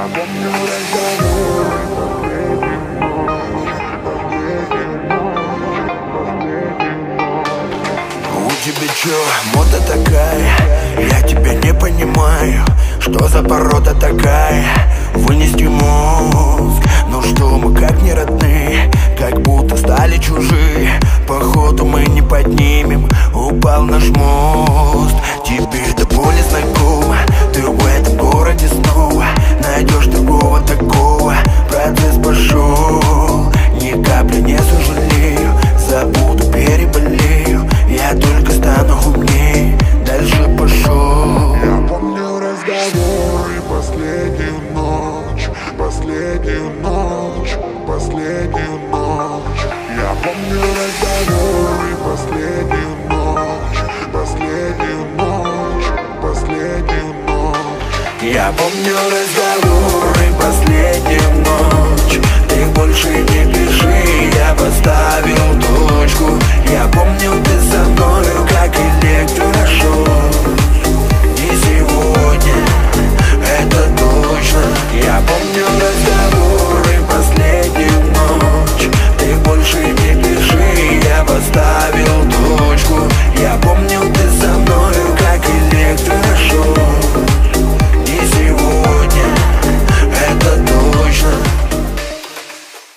помню разговоры У тебя чё, мода такая? Я тебя не понимаю. Что за порода такая? Вынести мозг. Ну что, мы как не родные, как будто стали чужие. Походу мы не поднимем, упал наш мост. Тебе до боли знакомо, ты в этом городе снова найдешь другого такого. Процесс пошел, ни капли не сожалею. Забуду, переболею, я только стану умнее. Дальше пошел. Я помню разговоры, последнюю ночь, последнюю ночь, последнюю ночь. Я помню разговоры, последнюю ночь, последнюю ночь, последнюю ночь. Я помню разговор.